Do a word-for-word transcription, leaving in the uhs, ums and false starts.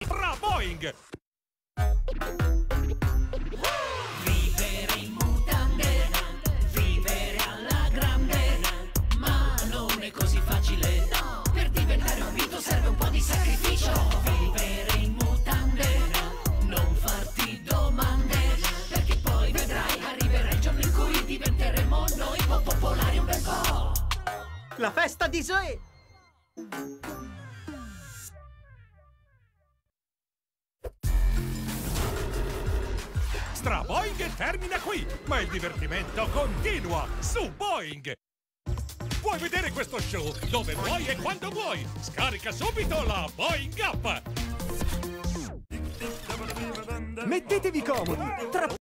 tra Boeing. Vivere in mutande, vivere alla grande, ma non è così facile. No, per diventare un mito serve un po' di sacrificio. Vivere in mutande, non farti domande, perché poi vedrai, arriverà il giorno in cui diventeremo noi un po' popolari un bel po'. La festa di Zoe! Stra Boeing termina qui, ma il divertimento continua su Boeing. Puoi vedere questo show dove vuoi e quando vuoi. Scarica subito la Boeing App. Mettetevi comodi. Tra